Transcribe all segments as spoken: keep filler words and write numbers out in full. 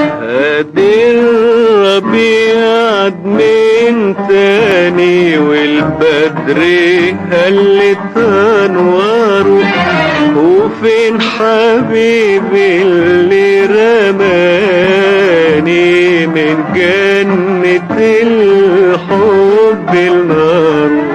هادي الربيع من تاني والبدر هلت انواره، وفين حبيبي اللي رماني من جنة الحب النار.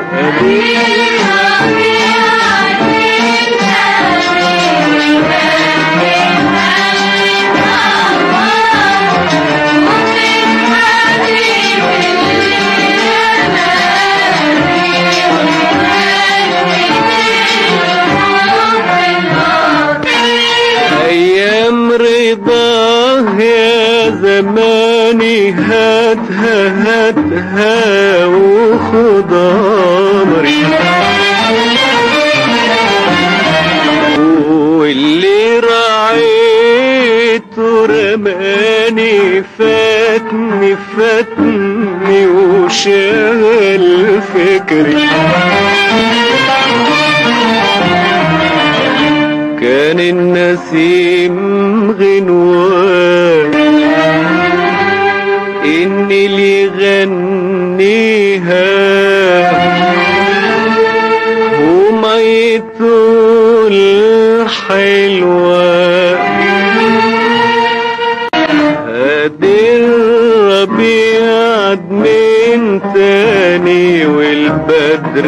رضاه يا زماني هاتها هاتها وخد امري، واللي راعيته رماني فاتني فاتني وشغل فكري. كان النسيم غنوان إني اللي غنيها، وميته الحلوة هادي الربيع من تاني والبدر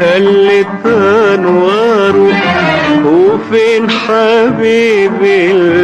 هلت انواره، وفين حبيبي